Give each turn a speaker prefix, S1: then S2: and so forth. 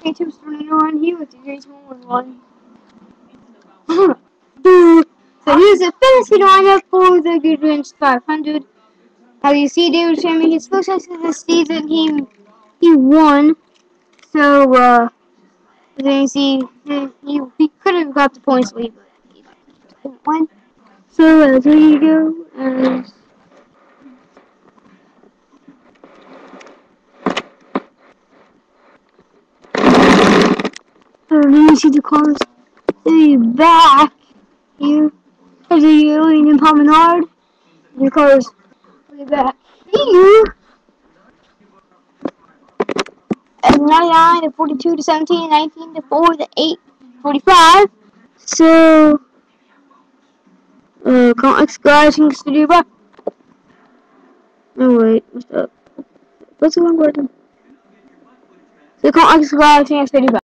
S1: championships 21. He was the greatest one. So here's the fantasy lineup for the Goodwrench 500. As you see, David Sherman, his first race of the season, he won. So, as you can see, he could have got the points lead, but he didn't win. So, there you go. Let me see the cars. Hey, back here. There's the alien and Promenade. The cars. Way back here. And 99 to 42 to 17, 19 to 4 to 8, 45. So, complex garaging studio back. Oh wait, what's up? What's the one button? So complex garaging studio back.